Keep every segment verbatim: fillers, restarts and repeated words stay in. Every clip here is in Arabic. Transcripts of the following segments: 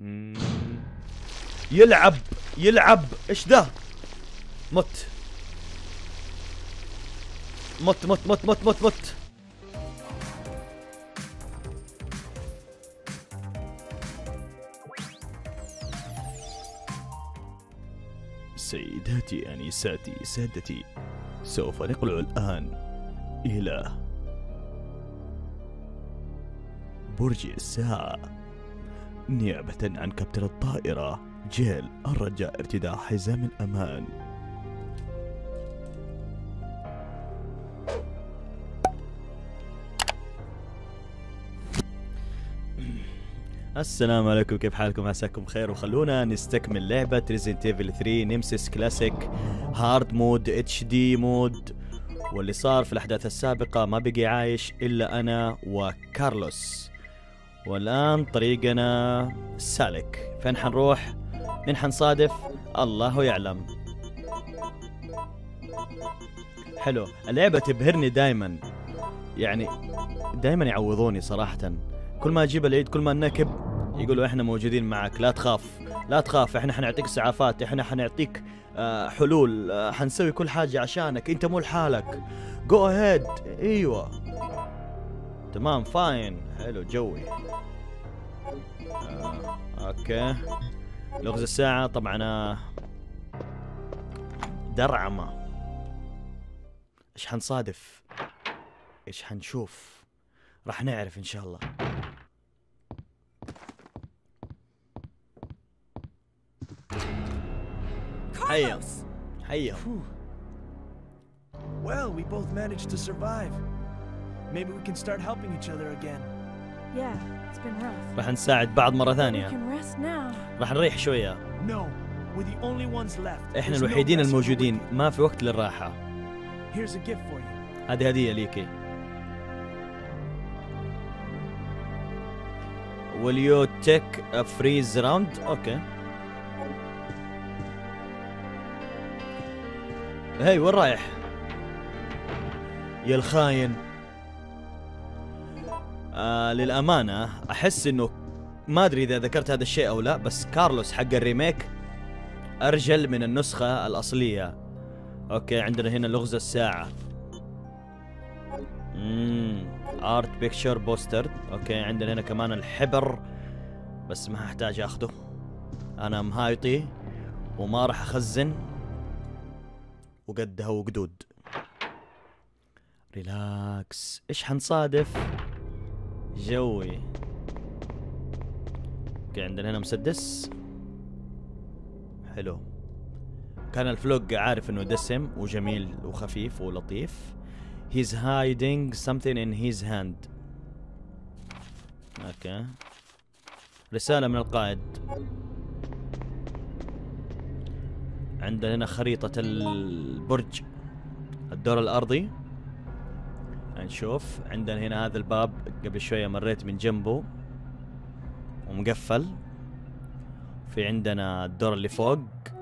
مم. يلعب يلعب ايش ده؟ مت مت مت مت مت مت مت سيداتي انساتي سادتي، سوف نقلع الان الى برج الساعة نيابة عن كابتن الطائرة جيل الرجاء ارتداء حزام الأمان. السلام عليكم، كيف حالكم؟ عساكم بخير، وخلونا نستكمل لعبة ريزنت ايفل ثري نيمسيس كلاسيك هارد مود اتش دي مود. واللي صار في الأحداث السابقة ما بقي عايش إلا أنا وكارلوس، والآن طريقنا سالك. فين حنروح؟ من حنصادف؟ الله يعلم. حلو، اللعبة تبهرني دايما، يعني دايما يعوضوني صراحة. كل ما اجيب العيد كل ما نكب يقولوا احنا موجودين معك، لا تخاف لا تخاف، احنا حنعطيك اسعافات، احنا حنعطيك آه حلول، آه حنسوي كل حاجة عشانك، انت مو لحالك، جو اهيد. ايوه تمام فاين، حلو جوي. آه اوكي، لغز الساعة طبعا. آه درعمة. ايش حنصادف؟ ايش حنشوف؟ راح نعرف ان شاء الله. حيا حيا. Well, we both managed to survive. Maybe we can start helping each other again. Yeah, it's been rough. راح نساعد بعض مرة We ثانية. can rest now. راح نريح شوية. No, we're the only ones left. احنا There's no الوحيدين rest for الموجودين، wicked. ما في وقت للراحة. Here's a gift for you. هذه هدية ليكي. Will you take a freeze round؟ اوكي. هاي وين رايح؟ يا الخاين. آه للأمانة أحس إنه ما أدري إذا ذكرت هذا الشيء أو لا، بس كارلوس حق الريميك أرجل من النسخة الأصلية. أوكي، عندنا هنا لغز الساعة. امم ارت بيكتشر بوستر. اوكي، عندنا هنا كمان الحبر، بس ما هحتاج اخذه، انا مهايطي وما راح اخزن، وقدها وقدود. ريلاكس. ايش حنصادف؟ جوي. اوكي، عندنا هنا مسدس حلو. كان الفلوق عارف انه دسم وجميل وخفيف ولطيف. He's hiding something in his hand. اوكي، رسالة من القائد. عندنا هنا خريطة البرج، الدور الأرضي. نشوف. عندنا هنا هذا الباب قبل شوية مريت من جنبه ومقفل. في عندنا الدور اللي فوق.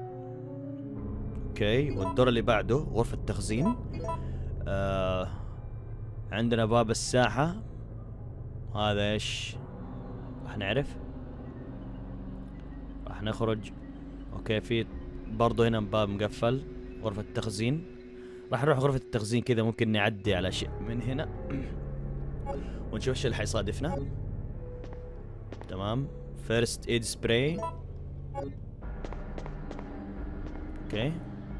اوكي، والدور اللي بعده غرفة تخزين. آه عندنا باب الساحة، هذا ايش؟ راح نعرف، راح نخرج. اوكي، في برضو هنا باب مقفل، غرفة التخزين. راح نروح غرفة التخزين كذا، ممكن نعدي على شيء من هنا ونشوف ايش اللي حيصادفنا. تمام، فيرست ايد سبراي. اوكي،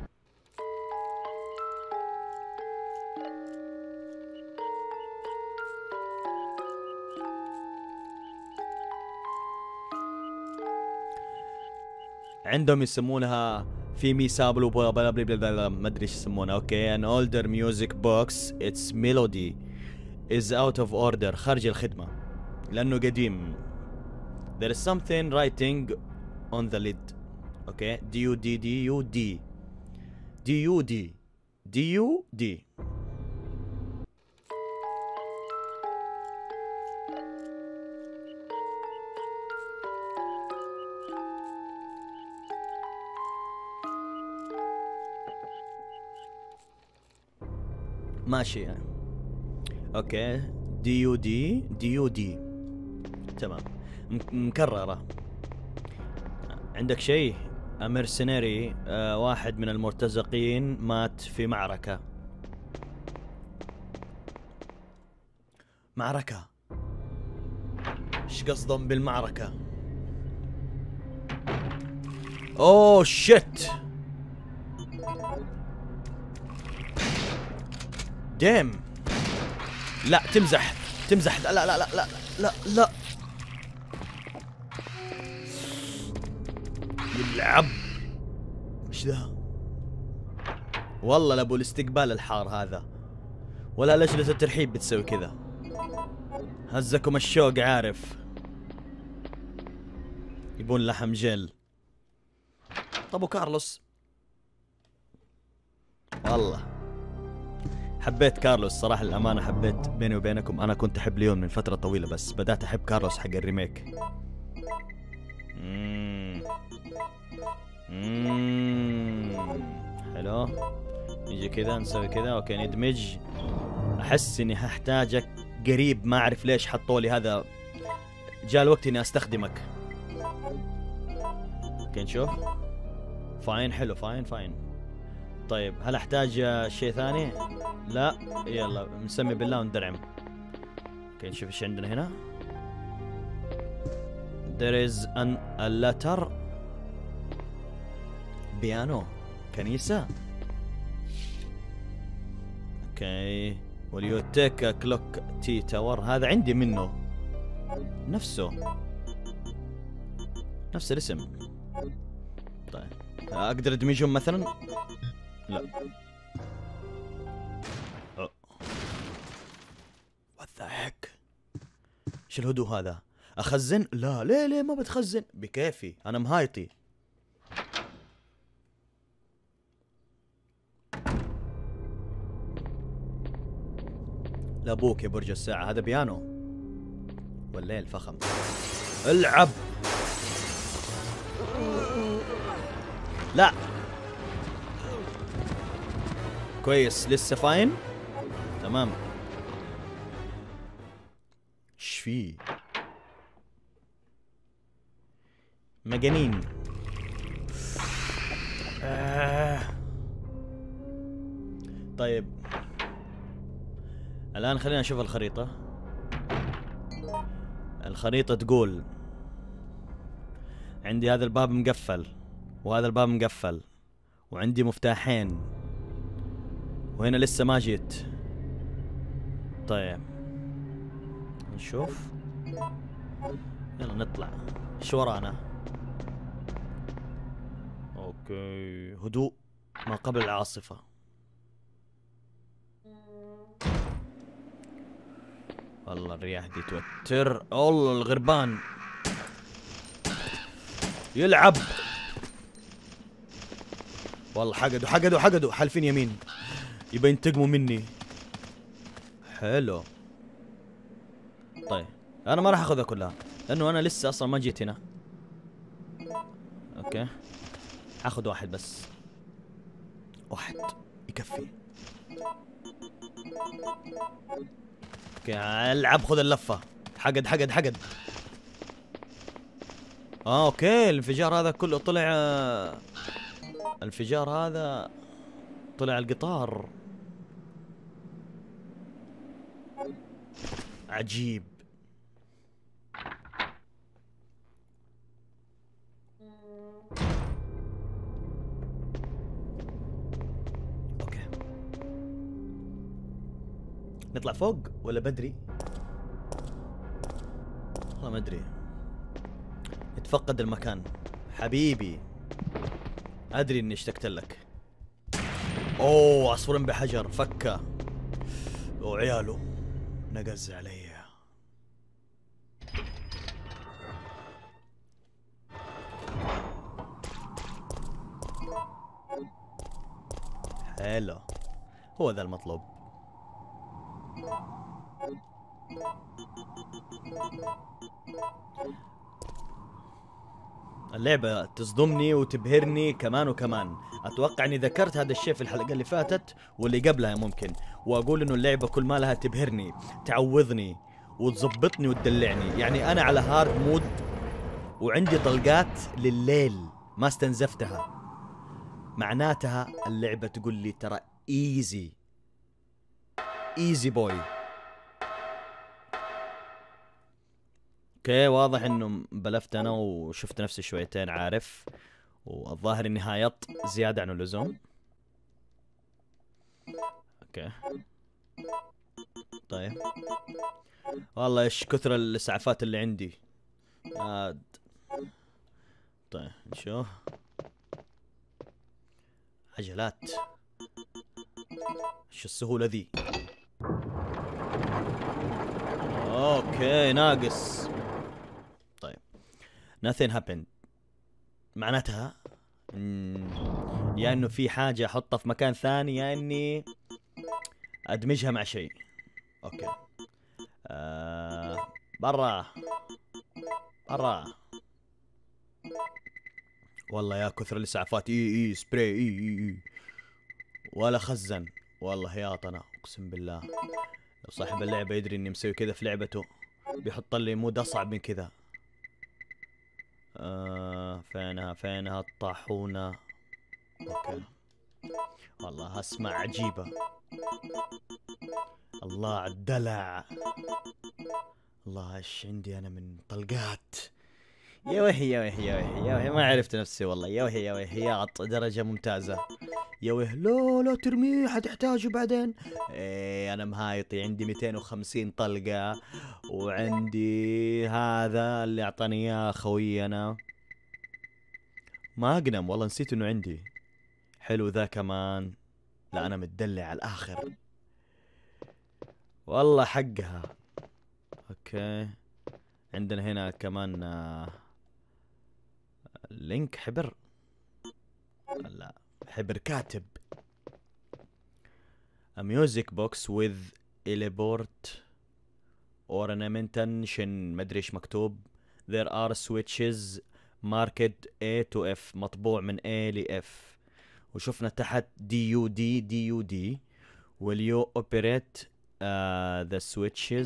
عندهم يسمونها في ميسابلو بلا بلا بلا بلا ما ادري ايش يسمونها. اوكي، an older music box its melody is out of order، خارج الخدمة لأنه قديم. there is something writing on the lid. اوكي، D U D D U D D U D D U D. ماشي يعني. اوكي، دي يو دي دي يو دي. تمام، مكررة. عندك شيء؟ اميرسينري، آه واحد من المرتزقين مات في معركة. معركة؟ ايش قصدهم بالمعركة؟ اوه شيت ديم. لا تمزح تمزح. لا لا لا لا لا لا يلعب. ايش ذا؟ والله لابو الاستقبال الحار هذا، ولا لجنة الترحيب بتسوي كذا. هزكم الشوق عارف، يبون لحم جل. طب وكارلوس؟ والله حبيت كارلوس صراحة، الأمانة حبيت. بيني وبينكم أنا كنت أحب ليون من فترة طويلة، بس بدأت أحب كارلوس حق الريميك. مم. مم. حلو، نيجي كذا نسوي كذا. أوكي ندمج. أحس إني هحتاجك قريب، ما أعرف ليش حطوا لي هذا. جاء الوقت إني أستخدمك. اوكي نشوف. فاين حلو، فاين فاين. طيب هل احتاج شيء ثاني؟ لا. يلا نسمي بالله وندرعم. اوكي نشوف ايش عندنا هنا. There is an a letter. بيانو، كنيسة. اوكي will you take a clock tea tower. هذا عندي منه نفسه، نفس الاسم. طيب اقدر ادمجهم مثلا؟ لا. وات ذا هيك؟ ايش الهدوء هذا؟ اخزن؟ لا ليه ليه ما بتخزن؟ بكيفي انا مهايطي. لابوك يا برج الساعة، هذا بيانو والليل فخم. العب. لا كويس لسه فاين. تمام. ايش فيه؟ مجانين. آه. طيب الآن خلينا نشوف الخريطة. الخريطة تقول عندي هذا الباب مقفل وهذا الباب مقفل، وعندي مفتاحين، وهنا لسه ما جيت. طيب نشوف. يلا نطلع. ايش ورانا؟ اوكي هدوء ما قبل العاصفة. والله الرياح دي توتر. والله الغربان يلعب. والله حقدوا حقدوا حقدوا حالفين يمين، يبى ينتقموا مني. حلو. طيب انا ما راح اخذها كلها لانه انا لسه اصلا ما جيت هنا. اوكي هاخذ واحد بس، واحد يكفي. اوكي العب، خذ اللفة. حقد حقد حقد. اه اوكي الانفجار هذا كله طلع. الانفجار هذا طلع القطار. عجيب. اوكي نطلع فوق ولا بدري؟ والله ما ادري. اتفقد المكان حبيبي. ادري اني اشتقت لك. اوه عصفور بحجر فكه وعياله نقز علي. حلو، هو ذا المطلوب. اللعبة تصدمني وتبهرني كمان وكمان. اتوقع اني ذكرت هذا الشيء في الحلقة اللي فاتت واللي قبلها ممكن، واقول انه اللعبة كل ما لها تبهرني، تعوضني وتظبطني وتدلعني. يعني انا على هارد مود وعندي طلقات لليل ما استنزفتها، معناتها اللعبة تقول لي ترى ايزي ايزي بوي. اوكي واضح انه بلفت انا وشفت نفسي شويتين عارف، والظاهر اني هايط زيادة عن اللزوم. اوكي طيب والله ايش كثر الاسعافات اللي عندي. عاد طيب نشوف عجلات، ايش السهولة ذي. اوكي ناقص. طيب nothing happened معناتها مم، يا انه في حاجة احطها في مكان ثاني يا اني ادمجها مع شيء. اوكي آه برا برا. والله يا كثر الاسعافات. اي اي سبراي اي اي اي ولا خزن. والله يا طنا اقسم بالله لو صاحب اللعبة يدري اني مسوي كذا في لعبته بيحط لي مود اصعب من كذا. آه فينها فينها الطاحونة. اوكي والله اسمع عجيبة. الله عالدلع. الله ايش عندي انا من طلقات. يا وهي يا وهي يا وهي يا وهي ما عرفت نفسي والله. يا وهي يا وهي يا عط درجة ممتازة. يا وهي لا لا ترميه حتحتاجه بعدين. ايه انا مهايطي عندي مئتين وخمسين طلقة، وعندي هذا اللي اعطاني اياه خوينا ما اقنم. والله نسيت انه عندي. حلو ذا كمان. لا انا متدلع على الاخر والله حقها. اوكي عندنا هنا كمان آه لينك حبر. لا حبر كاتب. A music box with teleport ornamentation مدري ايش مكتوب. There are switches marked A to F مطبوع من A ل F. وشفنا تحت D U D D U D. Will you operate uh, the switches?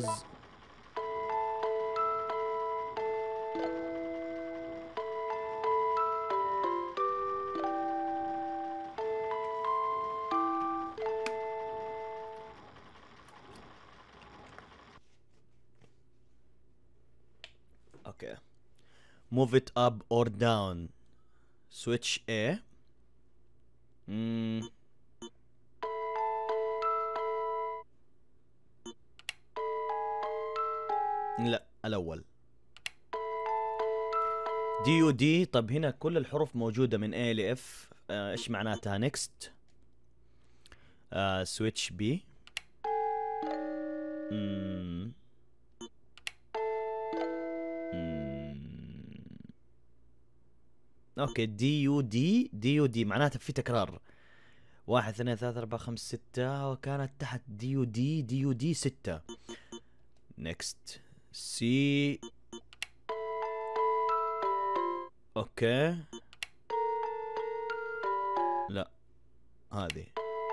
Okay. Move it up or down. Switch A. Mm. لا الأول. دي يو دي. طب هنا كل الحروف موجودة من A ل F. آه ايش معناتها next؟ آه switch B. مم. مم. اوكي دي يو دي دي يو دي معناتها في تكرار. واحد اثنين ثلاثة أربعة خمسة ستة، وكانت تحت دي يو دي دي يو دي ستة. next سي. اوكي لا هذه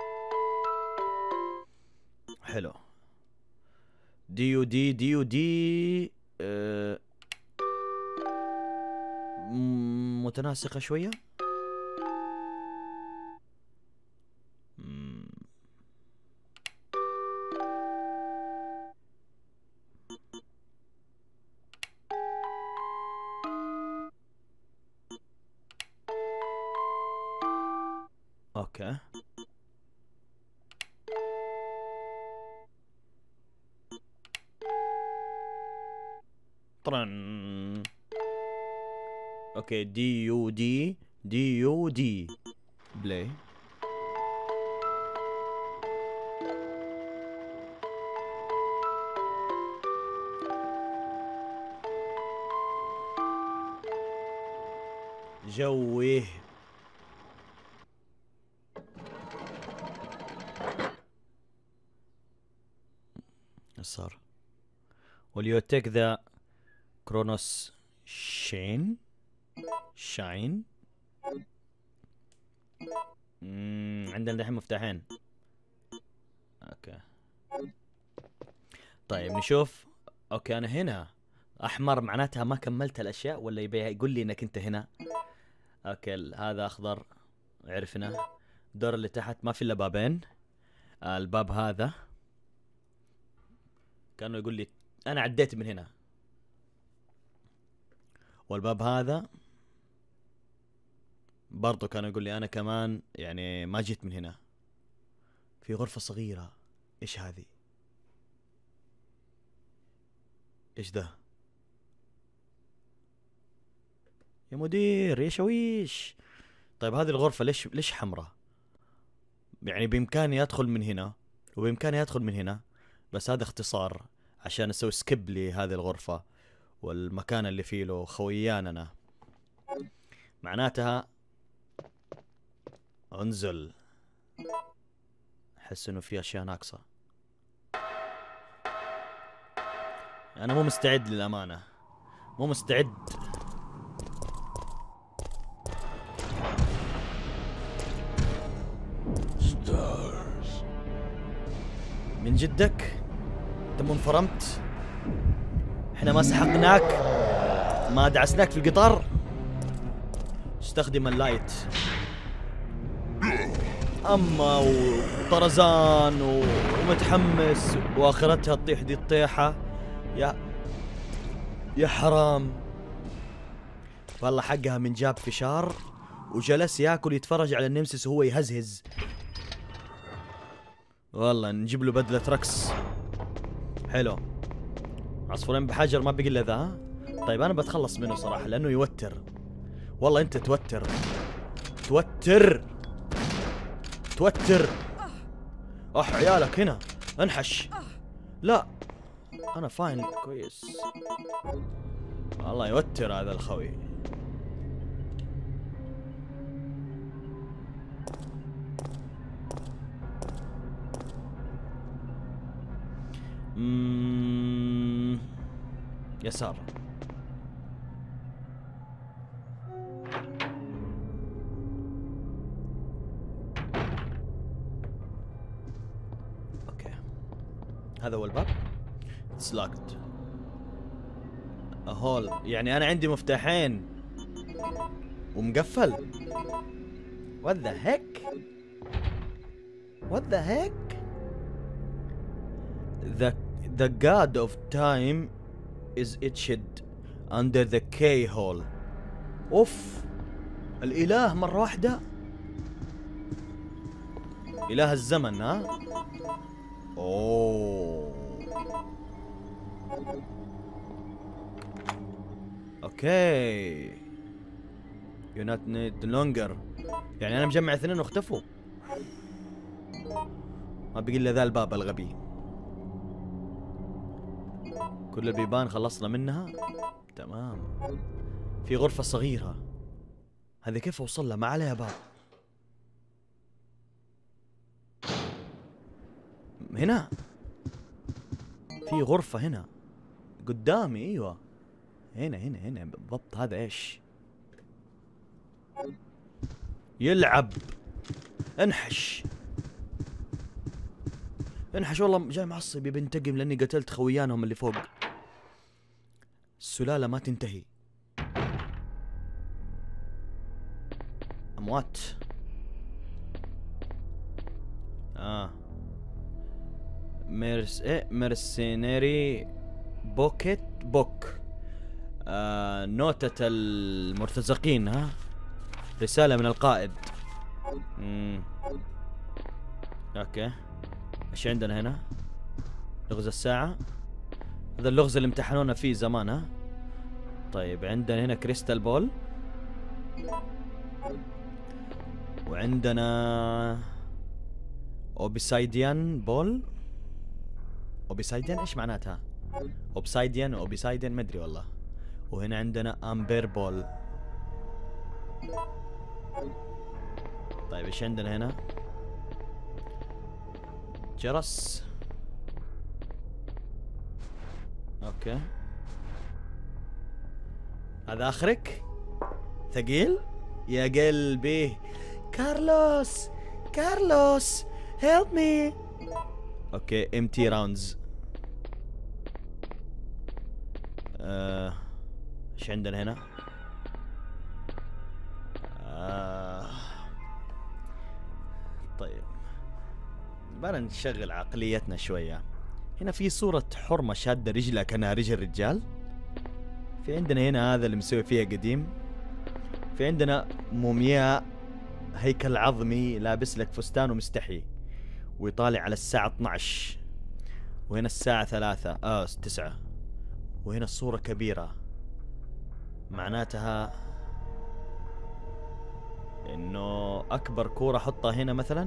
حلو. دي يو دي دي يو دي أه متناسقة شوية. مم. اوكي طرن. اوكي دي يو دي دي يو دي بلاي. جويه ايش صار؟ Will you take the Kronos Shine Shine. مم. عندنا دحين مفتاحين. اوكي طيب نشوف. اوكي انا هنا احمر معناتها ما كملت الاشياء، ولا يبي يقول لي انك انت هنا؟ اوكي هذا اخضر عرفنا. الدور اللي تحت ما في الا بابين. آه الباب هذا كانوا يقول لي انا عديت من هنا، والباب هذا برضو كانوا يقول لي انا كمان يعني ما جيت من هنا. في غرفة صغيرة، ايش هذه؟ ايش ده يا مدير يا شويش؟ طيب هذه الغرفة ليش ليش حمراء؟ يعني بإمكاني أدخل من هنا وبإمكاني أدخل من هنا، بس هذا اختصار عشان أسوي سكيب لهذه الغرفة والمكان اللي فيه له خويان. أنا معناتها انزل. أحس إنه في أشياء ناقصة. أنا مو مستعد للأمانة، مو مستعد. من جدك؟ انت مو انفرمت؟ احنا ما سحقناك؟ ما دعسناك في القطار؟ استخدم اللايت. اما وطرزان ومتحمس واخرتها تطيح دي الطيحة. يا يا حرام والله حقها من جاب فشار وجلس ياكل يتفرج على النمسيس وهو يهزهز. والله نجيب له بدلة رقص. حلو. عصفورين بحجر ما بقي الا ذا. طيب انا بتخلص منه صراحة لانه يوتر. والله انت توتر توتر توتر. اح عيالك هنا انحش. لا انا فاين كويس. والله يوتر هذا الخوي. مم... يسار. اوكي هذا هو الباب. It's locked. A hole. يعني انا عندي مفتاحين ومقفل. What the heck? What the heck? The the god of time is etched under the K hole. اوف الاله مرة واحدة. اله الزمن ها. اوه اوكي. You not need longer. يعني انا مجمع اثنين واختفوا. ما بقي الا ذا الباب الغبي. كل البيبان خلصنا منها. تمام. في غرفة صغيرة. هذه كيف اوصل لها؟ ما عليها باب. هنا في غرفة هنا قدامي. ايوه هنا هنا هنا بالضبط. هذا ايش؟ يلعب. انحش انحش. والله جاي معصب يبي ينتقم لاني قتلت خويانهم اللي فوق. السلالة ما تنتهي. اموات. اه ميرس ايه ميرسينيري بوكيت بوك. آه نوتة المرتزقين. ها رسالة من القائد. مم. اوكي ايش عندنا هنا؟ لغز الساعة. هذا اللغز اللي امتحنونا فيه زمان. ها طيب عندنا هنا كريستال بول، وعندنا اوبسايديان بول. اوبسايديان ايش معناتها؟ اوبسايديان اوبسايديان ما ادري والله. وهنا عندنا امبير بول. طيب ايش عندنا هنا؟ جرس. اوكي هذا اخرك؟ ثقيل يا قلبي. كارلوس كارلوس هيلب مي. اوكي ام تي راوندز. آه، ايش عندنا هنا؟ آه طيب بنا نشغل عقليتنا شوية. هنا في صورة حرمة شادة رجلها كأنها رجل رجال. في عندنا هنا هذا اللي مسوي فيها قديم. في عندنا مومياء هيكل عظمي لابس لك فستان ومستحي ويطالع على الساعة اثنعش، وهنا الساعة ثلاثة اه تسعة، وهنا الصورة كبيرة معناتها انه اكبر كورة احطها هنا مثلا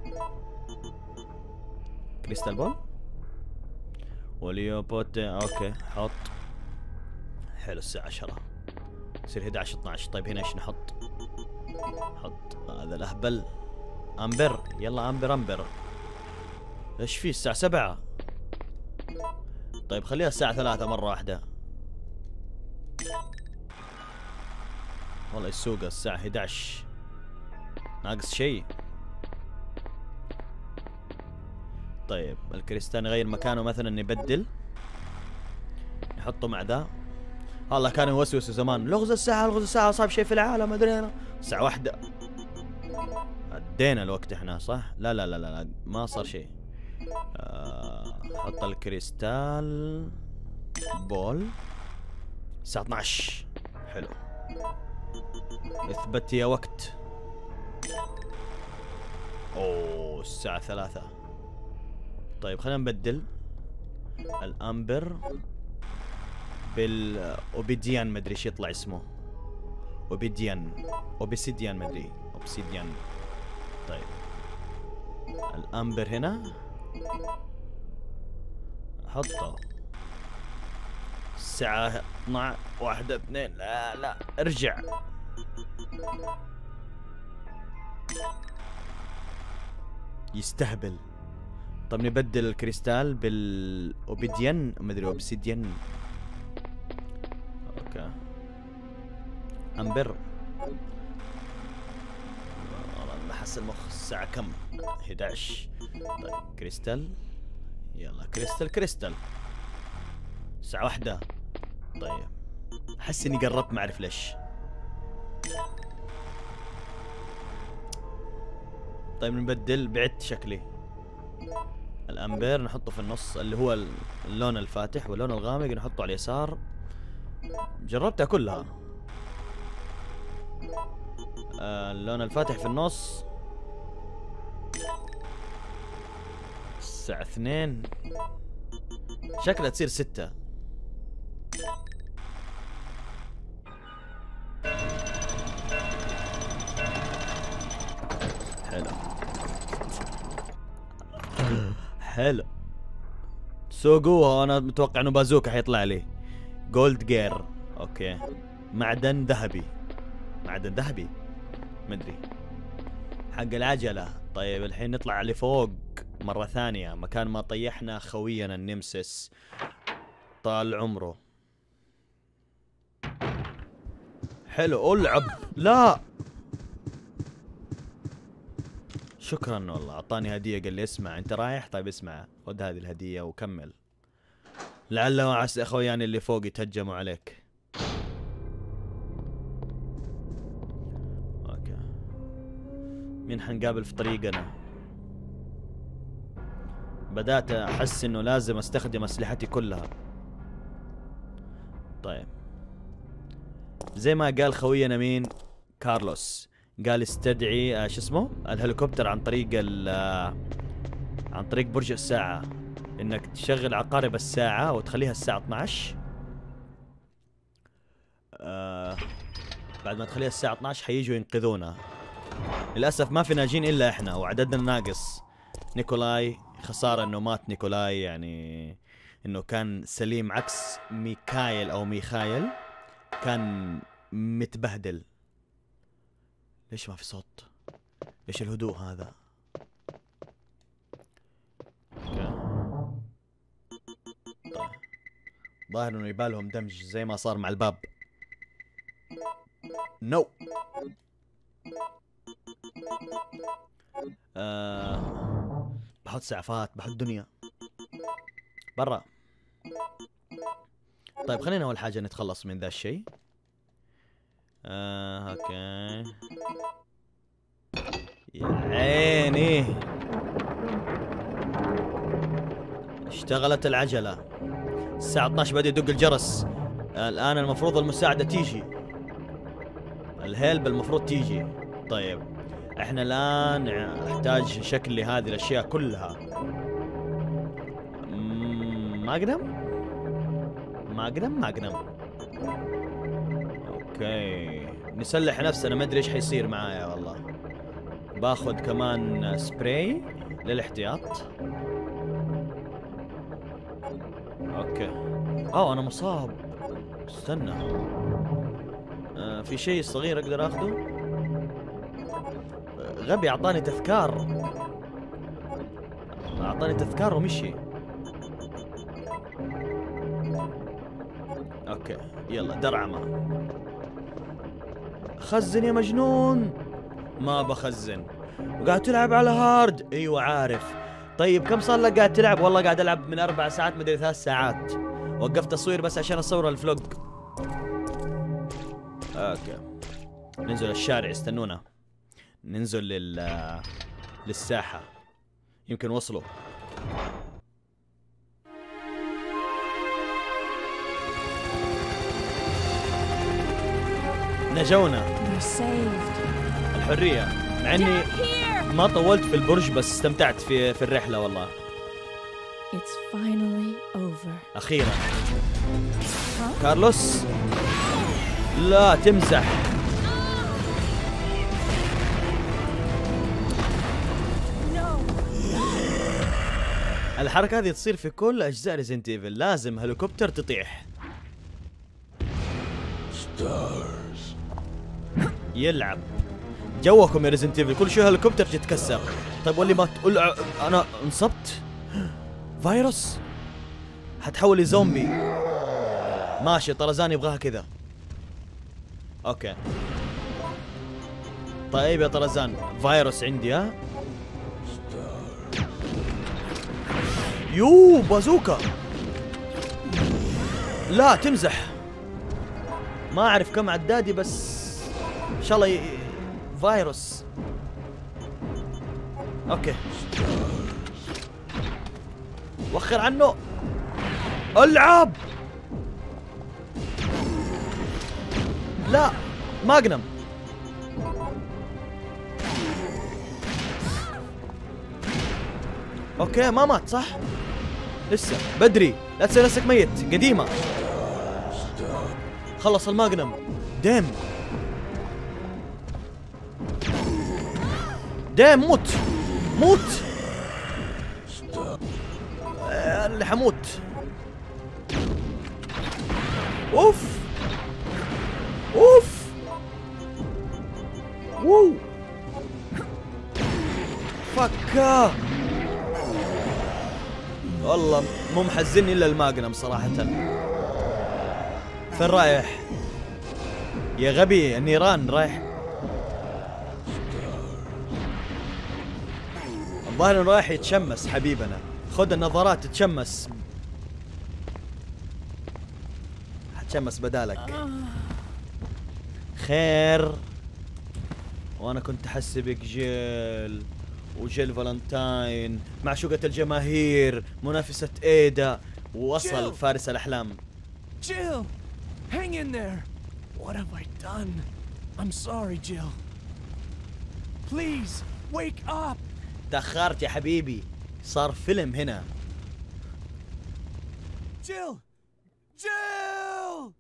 كريستال بول وليو بوت. اوكي حط. حلو الساعة عشرة يصير احد عشر اثنعش. طيب هنا ايش نحط؟ حط هذا الاهبل امبر. يلا امبر امبر. ايش فيه الساعة سبعة؟ طيب خليها الساعة ثلاثة مرة واحدة. والله السوق الساعة احد عشر ناقص شيء. طيب الكريستال نغير مكانه مثلا، نبدل نحطه مع ذا. والله كان يوسوس زمان لغز الساعة لغز الساعة صعب شيء في العالم ادري انا. الساعة واحدة ادينا الوقت احنا صح؟ لا لا لا لا ما صار شيء. آه حط الكريستال بول الساعة اثنعش. حلو. اثبت يا وقت. اوه الساعة ثلاثة. طيب خلينا نبدل الامبر بالاوبيديان مدري ايش يطلع اسمه. اوبيديان اوبسيديان مدري اوبسيديان. طيب الامبر هنا حطه الساعة اثنعش واحدة اثنين. لا لا ارجع. يستهبل. طب نبدل الكريستال بالاوبيديان مدري اوبسيديان. اوكي امبر. والله ما حس المخ. الساعة كم؟ احد عشر. طيب كريستال. يلا كريستال كريستال الساعة واحدة. طيب احس اني قربت ما اعرف ليش. طيب نبدل. بعدت شكلي. الامبير نحطه في النص اللي هو اللون الفاتح، واللون الغامق نحطه على اليسار. جربتها كلها. آه اللون الفاتح في النص. الساعة اثنين شكلها تصير ستة. حلو حلو. سوقوها. انا متوقع انه بازوكا حيطلع لي. جولد جير. اوكي معدن ذهبي. معدن ذهبي مدري حق العجلة. طيب الحين نطلع لفوق مرة ثانية مكان ما طيحنا خوينا النمسس طال عمره. حلو. العب. لا شكرا والله اعطاني هدية. قال لي اسمع انت رايح. طيب اسمع خذ هذه الهدية وكمل لعل وعسى اخوياني اللي فوق يتهجموا عليك. اوكي مين حنقابل في طريقنا؟ بدأت احس انه لازم استخدم اسلحتي كلها. طيب زي ما قال خوينا مين كارلوس، قال استدعي آه شو اسمه الهليكوبتر عن طريق ال آه عن طريق برج الساعة، انك تشغل عقارب الساعة وتخليها الساعة اثنعش. آه بعد ما تخليها الساعة اثنعش حييجوا ينقذونا. للأسف ما في ناجين إلا إحنا وعددنا ناقص. نيكولاي خسارة إنه مات نيكولاي، يعني إنه كان سليم عكس ميكايل أو ميخايل كان متبهدل. ليش ما في صوت؟ إيش الهدوء هذا؟ ظاهر إنه يبالهم دمج زي ما صار مع الباب. نو آه بحط سعفات بحط دنيا برا. طيب خلينا اول حاجه نتخلص من ذا الشيء. آه اوكي يا عيني اشتغلت العجله. الساعه اثنعش بدأ يدق الجرس. الان المفروض المساعده تيجي، الهيلب المفروض تيجي. طيب احنا الان نحتاج شكل لهذه الاشياء كلها. ماجنم ماجنم ماجنم اوكي نسلح نفسنا. ما ادري ايش حيصير معايا والله. باخذ كمان سبراي للاحتياط. اوكي اوه انا مصاب. استنى آه في شيء صغير اقدر اخذه. غبي اعطاني تذكار، اعطاني تذكار ومشي. اوكي يلا درعمه. خزن يا مجنون. ما بخزن وقاعد تلعب على هارد. ايوه عارف. طيب كم صار لك قاعد تلعب؟ والله قاعد العب من اربع ساعات مدري ثلاث ساعات. وقفت تصوير بس عشان اصور الفلوج. اوكي ننزل الشارع استنونا. ننزل لل للساحة يمكن وصلوا. نجونا الحرية. مع اني ما طولت في البرج بس استمتعت في في الرحلة والله. It's finally over. أخيرا. كارلوس لا تمزح. الحركة هذه تصير في كل أجزاء ريزنت ايفل. لازم هليكوبتر تطيح. يلعب جوكم يا ريزنت ايفل. كل شوي هليكوبتر تتكسر. طيب واللي ما تقول انا انصبت فيروس حتحول لزومبي. ماشي طرزان يبغاها كذا. اوكي طيب يا طرزان فيروس عندي. ها يو بازوكا. لا تمزح. ما اعرف كم عدادي بس ان شاء الله ي... فيروس. اوكي وخر عنه. العب. لا ماجنم. اوكي ما مات صح؟ لسه بدري. لا تسوي نفسك ميت. قديمة. خلص الماجنم. ديم ديم موت موت. انا اللي حموت. اوف اوف وو فكا. والله مو محزني الا الماجنم صراحة. فين رايح يا غبي؟ النيران رايح. الظاهر انه رايح يتشمس حبيبنا. خذ النظارات تتشمس. حتشمس بدالك. خير. وانا كنت احسبك جيل وجيل فالنتاين معشوقة الجماهير منافسة ايدا ووصل فارس الاحلام. Jill, hang in there. What have I done? I'm sorry, Jill. Please wake up. تأخرت يا حبيبي. صار فيلم هنا. Jill, Jill.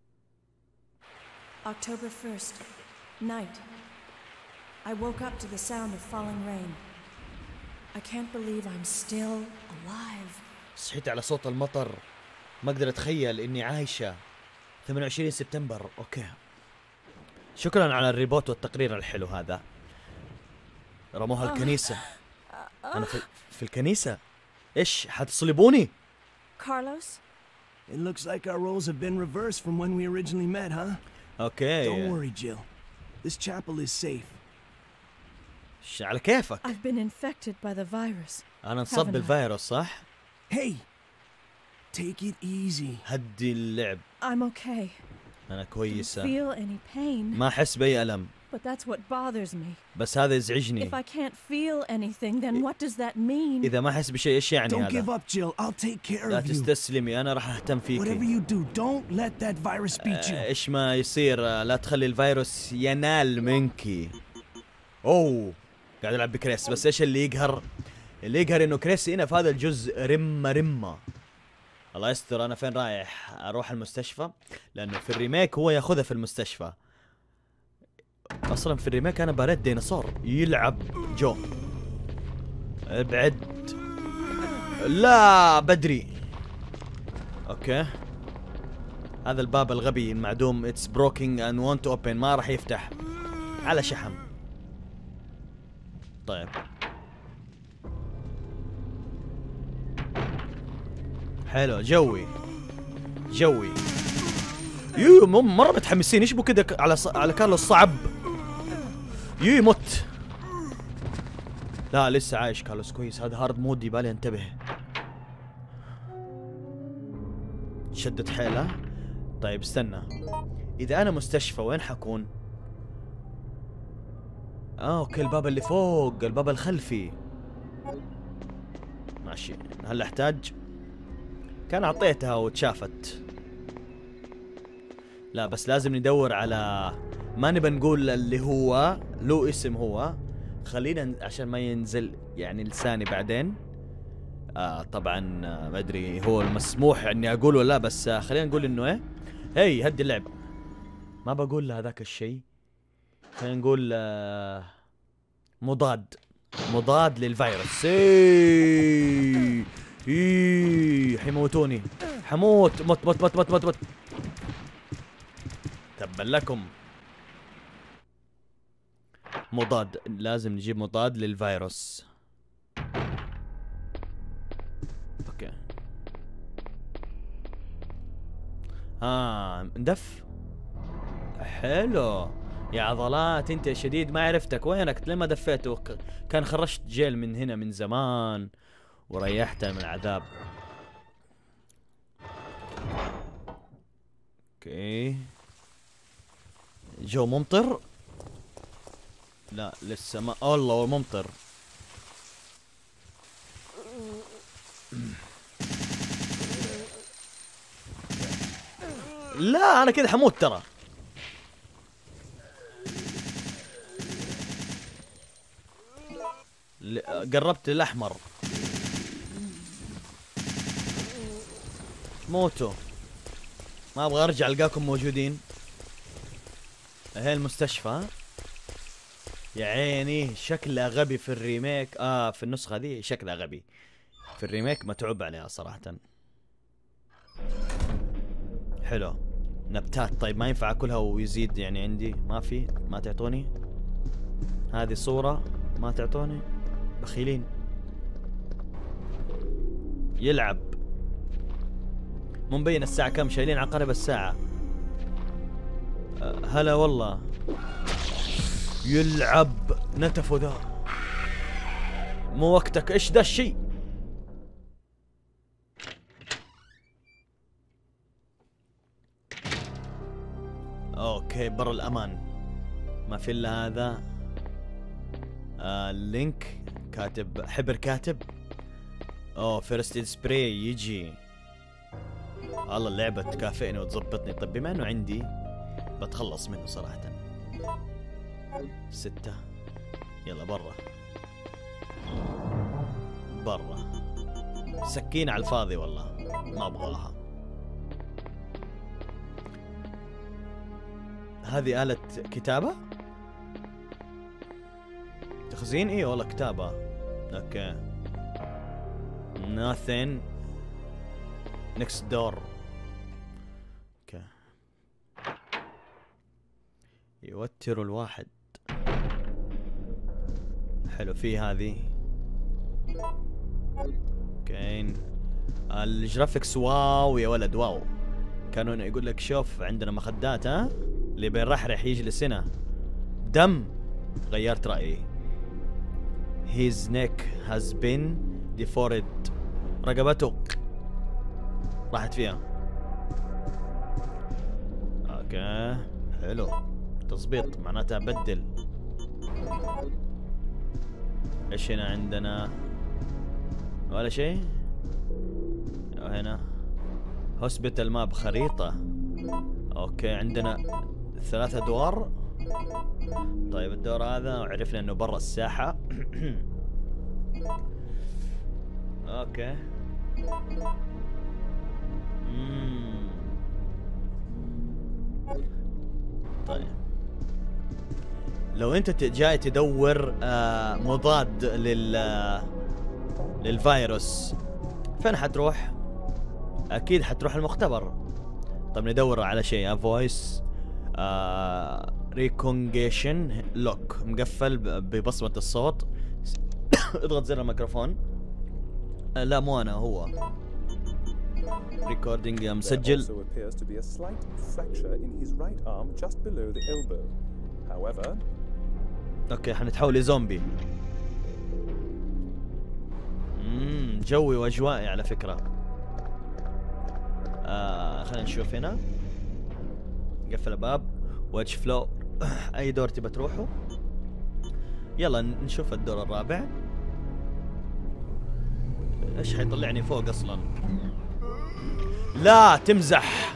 October first, night. I woke up to the sound of falling rain. I can't believe I'm still alive. صحيت على صوت المطر. ما اقدر اتخيل اني عايشة. ثمانية وعشرين سبتمبر. اوكي شكرا على الريبوت والتقرير الحلو هذا. رموها الكنيسة. انا في, في الكنيسة. ايش حتصلبوني؟ Carlos? It looks like our roles have been reversed from when we originally met, huh? اوكي Don't worry, Jill. This chapel is safe. ش على كيفك. I've been infected by the virus. انا انصب بالفيروس صح؟ Hey, Take it easy. هدي اللعب. I'm okay. أنا Don't كويسة. feel any pain, ما أحس بأي ألم. but that's what bothers me. بس هذا يزعجني. If I can't feel anything, then what does that mean? إذا ما أحس بشيء إيش يعني Don't give هذا؟ up, Jill. I'll take care لا of you. تستسلمي، أنا راح أهتم Whatever فيكي. you do, don't let that virus beat you. آه، إيش ما يصير، آه، لا تخلي الفيروس ينال منكي. أوه قاعد ألعب بكريس، بس إيش اللي يقهر؟ اللي يقهر إنه كريس هنا في هذا الجزء رمة رمة. الله يستر. أنا فين رايح؟ أروح المستشفى؟ لأنه في الريميك هو ياخذها في المستشفى. أصلا في الريميك أنا برد ديناصور يلعب جو. ابعد. لا بدري. أوكي. هذا الباب الغبي المعدوم it's broken and won't open، ما راح يفتح على شحم. طيب حلو. جوي جوي. يو مرة متحمسين. ايش بو كذا على ص... على كارلوس صعب. يو مت. لا لسه عايش كارلوس كويس. هذا هارد مود يبالي انتبه. شدت حيله. طيب استنى، اذا انا مستشفى وين حكون؟ اه اوكي الباب اللي فوق، الباب الخلفي. ماشي. هل احتاج؟ كان اعطيتها وتشافت. لا بس لازم ندور على، ما نبى نقول اللي هو له اسم هو، خلينا عشان ما ينزل يعني لساني بعدين. آه طبعا ما ادري هو المسموح اني اقول ولا لا، بس آه خلينا نقول انه ايه. هي هدي اللعب. ما بقول هذاك الشيء. خلينا نقول آه مضاد. مضاد للفيروس. اي اي حيموتوني. حموت. مت مت مت مت مت مت. تبا لكم. مضاد. لازم نجيب مضاد للفيروس. اوكي. ها ندف. حلو يا عضلات. انت شديد ما عرفتك وينك لما دفيته. كان خرجت جيل من هنا من زمان وريحته من العذاب. اوكي. جو ممطر. لا لسه ما. الله ممطر. لا انا كذا حموت ترى. قربت الاحمر. موتوا. ما ابغى ارجع القاكم موجودين. هي المستشفى. يا عيني شكلها غبي في الريميك. اه في النسخة دي شكلها غبي. في الريميك متعوب عليها صراحة. حلو. نبتات. طيب ما ينفع اكلها ويزيد يعني عندي. ما في. ما تعطوني. هذه صورة ما تعطوني. بخيلين. يلعب. مو مبين الساعة كم. شايلين عقارب الساعة. أه هلا والله. يلعب. نتفوا ذا. مو وقتك. ايش ذا الشيء؟ اوكي برا الامان. ما في الا هذا. آه لينك كاتب. حبر كاتب. اوه فيرست سبراي يجي. والله اللعبة تكافئني وتظبطني. طيب بما انه عندي بتخلص منه صراحة. ستة. يلا برا برا. سكينة على الفاضي والله ما ابغاها. هذه آلة كتابة. تخزين. ايه والله كتابة. اوكي. nothing next door. اوكي. يوتر الواحد. حلو. في هذه. اوكي. الجرافيكس واو يا ولد واو. كانوا يقول لك شوف عندنا مخدات ها اللي بيرحرح يجلس هنا. دم. غيرت رأيي. His neck has been deformed. رقبته راحت فيها. اوكي حلو تظبيط، معناتها بدل. ايش هنا عندنا؟ ولا شيء. وهنا هوسبيتال ماب خريطة. اوكي عندنا ثلاثة ادوار. طيب الدور هذا عرفنا انه برا الساحة. اوكي. مم. طيب لو انت جاي تدور آه مضاد لل آه للفيروس، فين حتروح؟ اكيد حتروح المختبر. طيب ندور على شيء. فويس ريكونجيشن لوك مقفل ببصمة الصوت. اضغط زر الميكروفون. آه لا مو انا، هو ريكوردينج مسجل. اوكي حنتحول لزومبي. امم جوي واجوائي على فكرة. آه خلينا نشوف هنا. نقفل الباب. واتش فلو. اي دور تبى تروحوا؟ يلا نشوف الدور الرابع. ايش حيطلعني فوق اصلا؟ لا تمزح.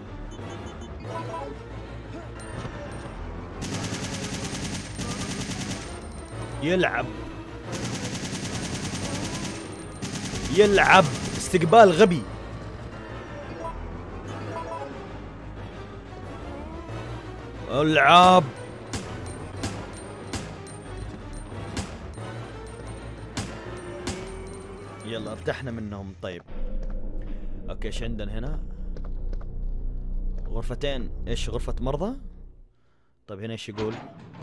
يلعب يلعب استقبال غبي. العب. يلا ارتحنا منهم. طيب اوكي ايش عندنا هنا؟ غرفتين. ايش غرفة مرضى؟ طيب هنا ايش يقول؟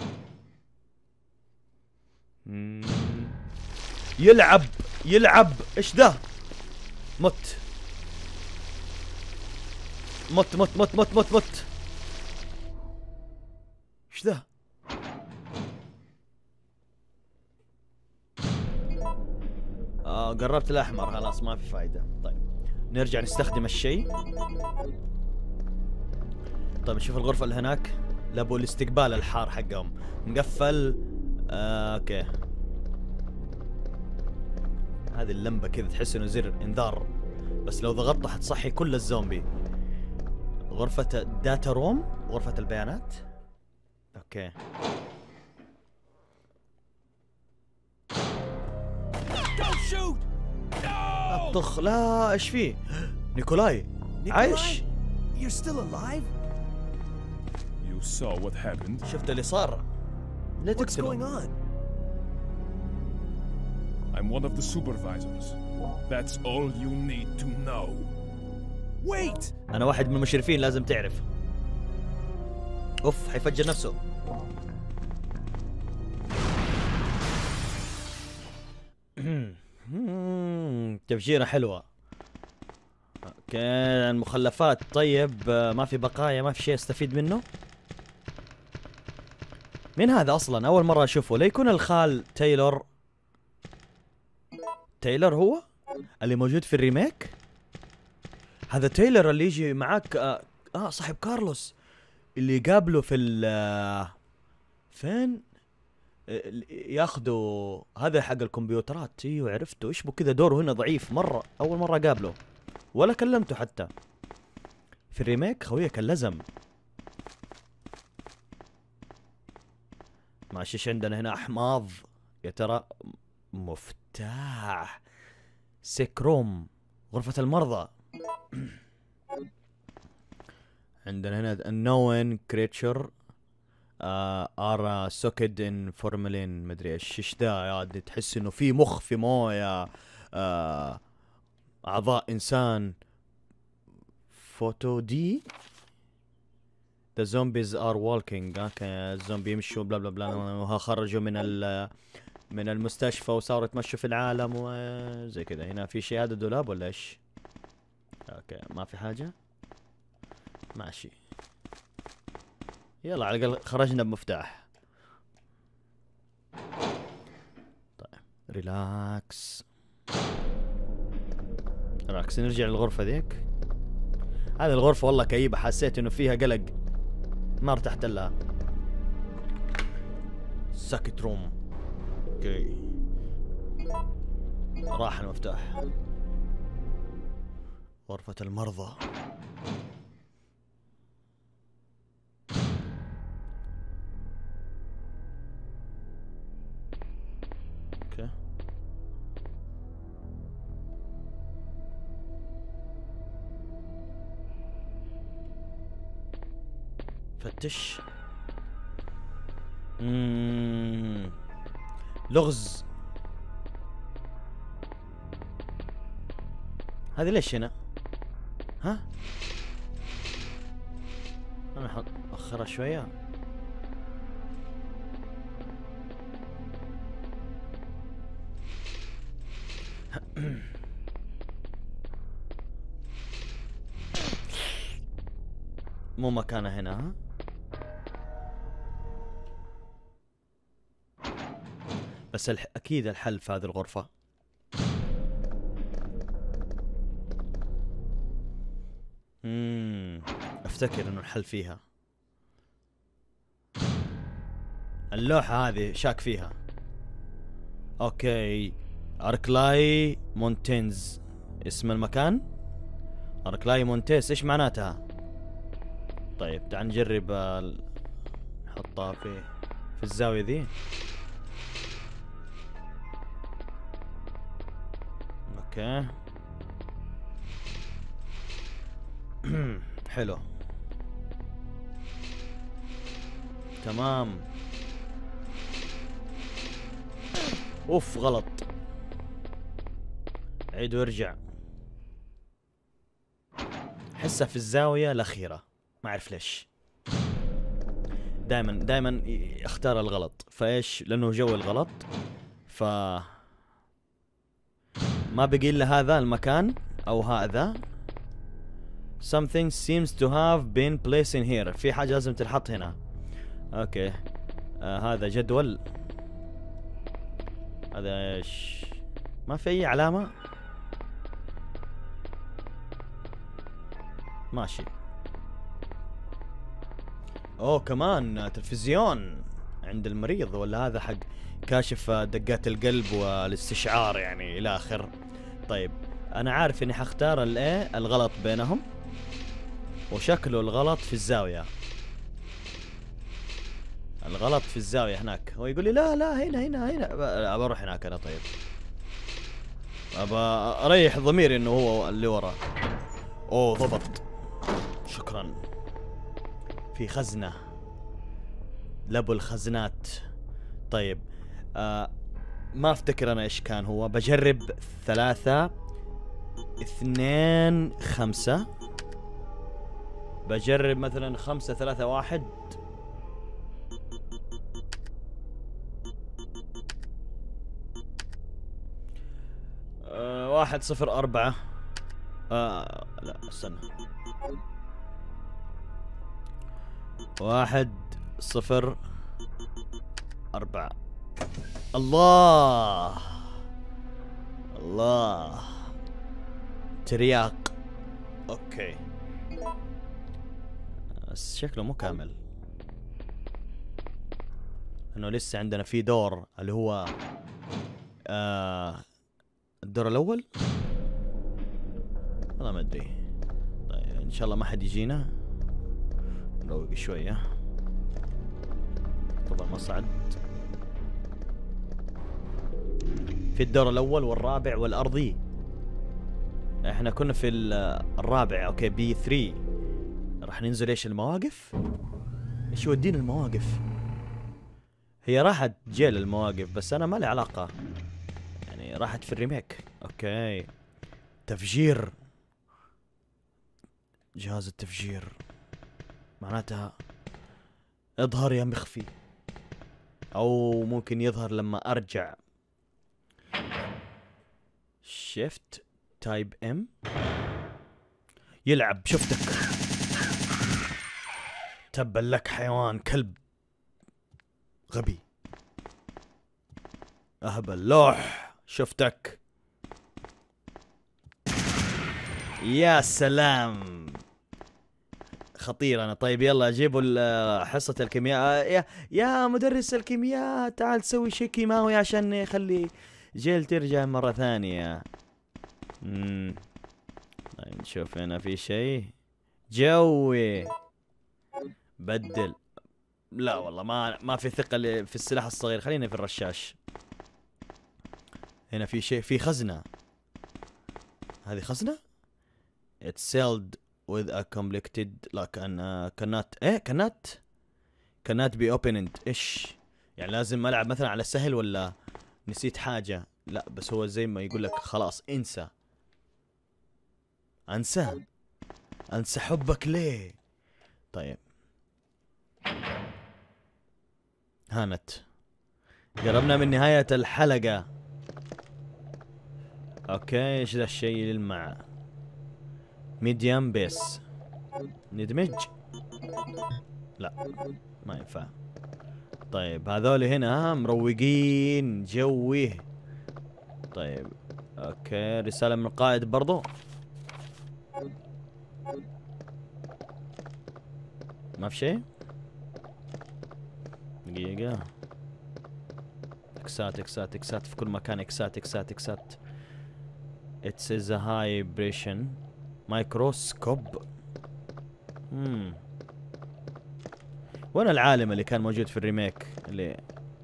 مم. يلعب يلعب. ايش ده؟ مت مت مت مت مت مت مت. ايش ده؟ آه قربت الاحمر خلاص ما في فايدة. طيب نرجع نستخدم الشيء. طيب نشوف الغرفة اللي هناك. لابو الاستقبال الحار حقهم مقفل. آه اوكي هذه اللمبة كذا تحس انه زر انذار، بس لو ضغطته حتصحي كل الزومبي. غرفة داتا روم، غرفة البيانات. اوكي طخ. لا ايش فيه؟ نيكولاي عايش. You're still alive? You saw what happened. شفت اللي صار. لا What's تقتله. going on? I'm one of the supervisors. That's all you need to know. Wait! انا واحد من المشرفين لازم تعرف. اوف حيفجر نفسه. تفجيرة حلوة. اوكي المخلفات. طيب ما في بقايا، ما في شيء استفيد منه. مين هذا اصلا؟ اول مرة اشوفه. لا يكون الخال تايلور. تايلور هو اللي موجود في الريميك؟ هذا تايلور اللي يجي معاك. اه, آه صاحب كارلوس اللي يقابله في ال آه فين؟ ياخذوا هذا حق الكمبيوترات. ايوه عرفته. ايش بو كذا دوره هنا ضعيف مرة. اول مرة قابله ولا كلمته حتى. في الريميك خويه كان لزم. ماشي. ايش عندنا هنا؟ احماض يا ترى. مفتاح سكروم، غرفة المرضى. عندنا هنا unknown creature ار سوكد ان فورمالين مدري ايش. ايش ذا يا ولد؟ تحس انه في مخ في مويه. آه اعضاء انسان. فوتو دي The zombies are walking. اوكي الزومبي يمشوا بلا بلا بلا. وها خرجوا من ال من المستشفى وصاروا يتمشوا في العالم وزي كذا. هنا في شيء؟ هذا دولاب ولا ايش؟ اوكي ما في حاجة. ماشي يلا على الاقل خرجنا بمفتاح. طيب ريلاكس ريلاكس. نرجع للغرفة ذيك. هذه الغرفة والله كئيبة، حسيت انه فيها قلق ما ارتحت لها. ساكت روم. اوكي راح المفتاح. غرفة المرضى. اوكي فتش. مم. لغز. هذه ليش هنا؟ ها؟ انا احط اخرها شوية. مو مكانها هنا. ها؟ بس الح... اكيد الحل في هذه الغرفة. امم افتكر انه الحل فيها. اللوحة هذه شاك فيها. اوكي اركلاي مونتينز اسم المكان. اركلاي مونتيز ايش معناتها؟ طيب تعال نجرب ال... نحطها في في الزاوية ذي. اوكي حلو تمام. اوف غلط. عيد وارجع. حسها في الزاوية الأخيرة ما أعرف ليش. دائما دائما اختار الغلط. فايش؟ لأنه جو الغلط ف ما بقي إلا هذا المكان أو هذا. Something seems to have been placed in here. في حاجة لازم تنحط هنا. اوكي آه هذا جدول. هذا ايش؟ ما في اي علامة. ماشي. اوه كمان تلفزيون عند المريض، ولا هذا حق كاشف دقات القلب والاستشعار يعني الى اخر. طيب انا عارف اني حختار الايه الغلط بينهم، وشكله الغلط في الزاوية. الغلط في الزاوية هناك. هو يقول لي لا لا هنا هنا هنا. ابى اروح هناك انا. طيب ابى اريح ضميري انه هو اللي ورا. اوه ضبط. شكرا. في خزنة. لابو الخزنات. طيب آه ما افتكر انا ايش كان هو. بجرب ثلاثة اثنين خمسة. بجرب مثلا خمسة ثلاثة واحد. أه واحد صفر أربعة. آه لا استنى. واحد صفر أربعة. الله الله ترياق. اوكي بس شكله مو كامل، انه لسه عندنا في دور اللي هو آه الدور الاول. والله ما ادري. طيب ان شاء الله ما حد يجينا. نروق شويه. طبعا مصعد في الدور الاول والرابع والارضي. احنا كنا في الرابع. اوكي بي ثلاثة. راح ننزل ايش المواقف؟ ايش يودينا المواقف؟ هي راحت جيل المواقف بس انا ما لي علاقة يعني، راحت في الريميك. اوكي تفجير. جهاز التفجير معناتها اظهر يا مخفي، او ممكن يظهر لما ارجع. شيفت تايب ام. يلعب. شفتك. تبا لك حيوان كلب غبي اهبل. لوح. شفتك. يا سلام. خطير انا. طيب يلا جيبوا ال- حصة الكيمياء. يا يا مدرس الكيمياء تعال سوي شيء كيماوي عشان يخلي جيل ترجع مرة ثانية. امم طيب نشوف هنا في شيء جوي. بدل. لا والله ما ما في ثقة ل- في السلاح الصغير، خلينا في الرشاش. هنا في شيء، في خزنة. هذه خزنة؟ It's sealed with a completed لا كان cannot ايه cannot cannot be opened. ايش يعني لازم العب مثلا على سهل ولا نسيت حاجة؟ لا بس هو زي ما يقول لك خلاص انسى. انسى انسى حبك ليه؟ طيب هانت، قربنا من نهاية الحلقة. اوكي ايش ذا الشيء اللي يلمع؟ ميديم بيس. ندمج؟ لا ما ينفع. طيب هذول هنا مروقين جوي. طيب اوكي رسالة من القائد برضو. ما في شيء؟ دقيقة. اكسات اكسات اكسات في كل مكان، اكسات اكسات اكسات. It says a vibration microscope. امم وين العالم اللي كان موجود في الريميك اللي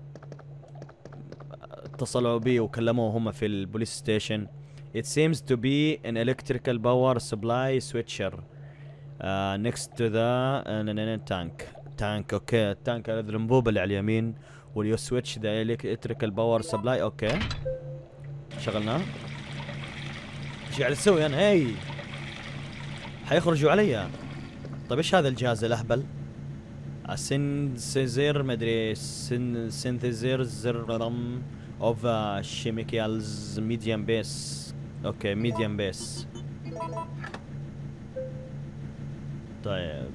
اتصلوا بي وكلموه هم في البوليس ستيشن؟ It seems to be an electrical power supply switcher uh, next to the uh, tank. تانك اوكي. التانك هذا الانبوبة اللي على اليمين واليو سويتش ذا electrical power supply. اوكي شغلناه. ايش قاعد تسوي انا؟ هي حيخرجوا علي. طيب ايش هذا الجهاز الاهبل؟ سينثيزر مدري سين سينثيزر زرم اوف شيميكالز ميديم بيس. اوكي ميديم بيس. طيب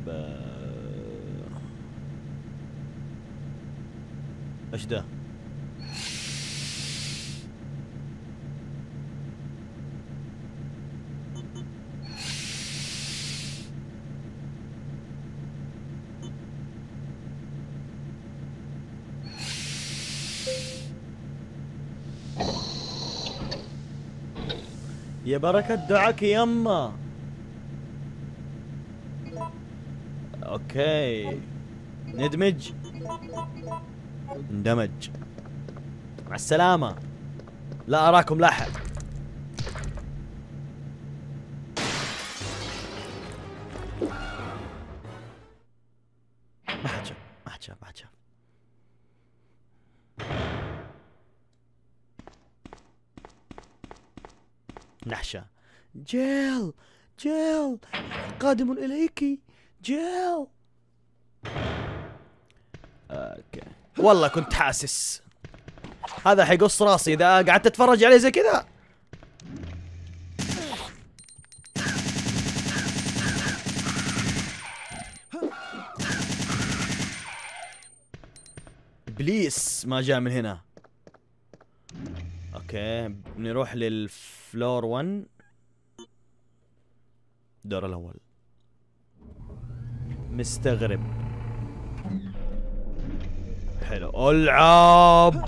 ايش ده؟ يا بركة دعاك يما. اوكي ندمج. اندمج. مع السلامة. لا اراكم لاحق. ما حد شاف ما حد شاف ما حد شاف. نحشة. جيل جيل قادم إليك جيل. اوكي والله كنت حاسس هذا حيقص راسي اذا قعدت اتفرج عليه زي كذا. ابليس ما جاء من هنا. اوكي بنروح للفلور واحد الدور الاول. مستغرب. حلو العب.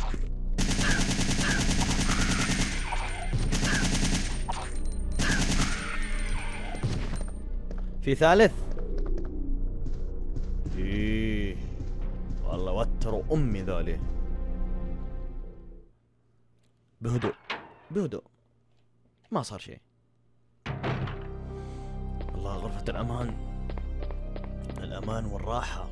في ثالث. ايه والله وتروا امي ذولي. بهدوء بهدوء ما صار شيء. الله غرفة الأمان، الأمان والراحة.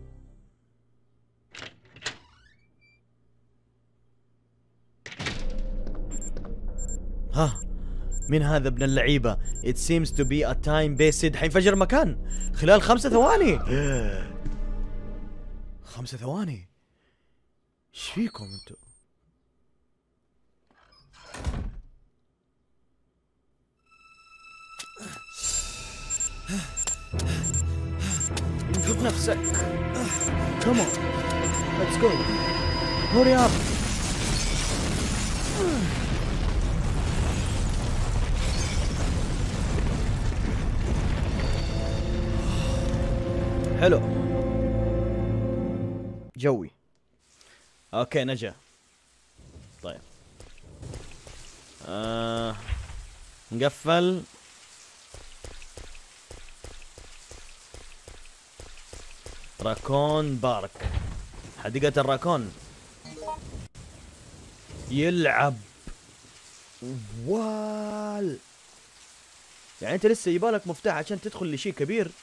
ها مين هذا ابن اللعيبة؟ It seems to be a time based. حينفجر مكان خلال خمسة ثواني. خمسة ثواني. ايش فيكم انتو؟ انقذ نفسك. Come on. Let's go. Hurry up. حلو جوي. اوكي نجا. طيب آه. نقفل. راكون بارك، حديقة الراكون. يلعب وال، يعني انت لسه يبالك مفتاح عشان تدخل لشيء كبير.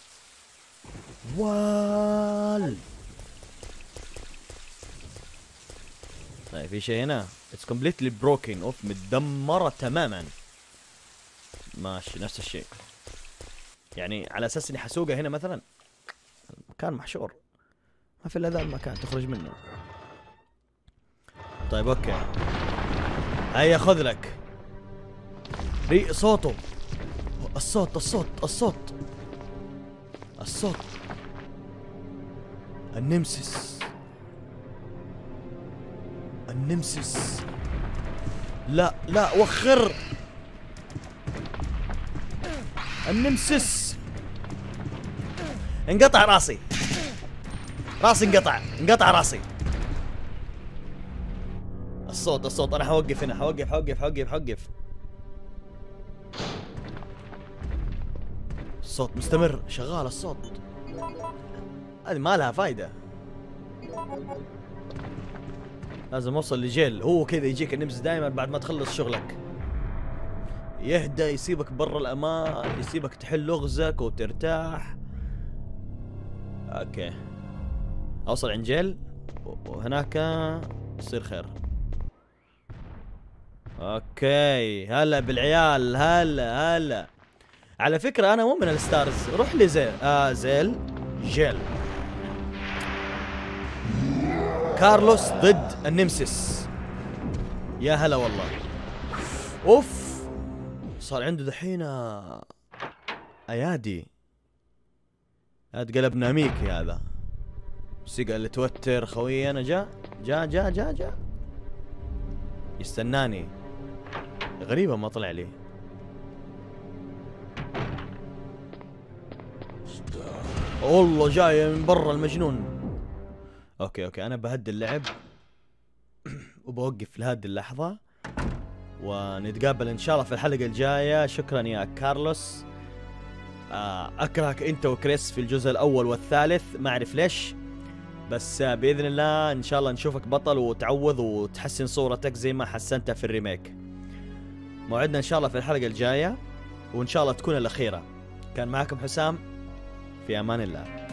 وال طيب في شيء هنا. It's completely broken. اوف متدمرة تماما. ماشي نفس الشيء. يعني على اساس اني حسوقها هنا مثلا. المكان محشور، ما في الا ذا المكان تخرج منه. طيب اوكي هيا خذ لك. ري صوته. الصوت الصوت الصوت الصوت. النمسيس النمسيس. لا لا وخر. النمسيس. انقطع راسي. راسي انقطع انقطع راسي. الصوت الصوت. انا حوقف هنا. حوقف حوقف حوقف حوقف. الصوت مستمر شغال. الصوت هذه ما لها فايدة. لازم اوصل لجيل. هو كذا يجيك النمس دائما بعد ما تخلص شغلك. يهدى يسيبك برا الامان، يسيبك تحل لغزك وترتاح. اوكي اوصل عند جيل وهناك يصير خير. اوكي هلا بالعيال. هلا هلا. على فكرة انا مو من الستارز. روح لي زيل. آه زيل جيل. كارلوس ضد النمسيس. يا هلا والله. اوف صار عنده دحين ايادي. هذا قلب ناميكي هذا. موسيقى اللي توتر خوي. انا جا جا جا جا جا يستناني. غريبة ما طلع لي. والله جاي من برا المجنون. اوكي اوكي انا بهدي اللعب وبوقف لهذه اللحظة، ونتقابل ان شاء الله في الحلقة الجاية. شكرا يا كارلوس. اكرهك انت وكريس في الجزء الاول والثالث، ما اعرف ليش، بس باذن الله ان شاء الله نشوفك بطل وتعوض وتحسن صورتك زي ما حسنتها في الريميك. موعدنا ان شاء الله في الحلقة الجاية، وان شاء الله تكون الاخيرة. كان معكم حسام، في امان الله.